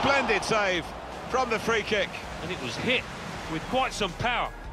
Splendid save from the free kick. And it was hit with quite some power.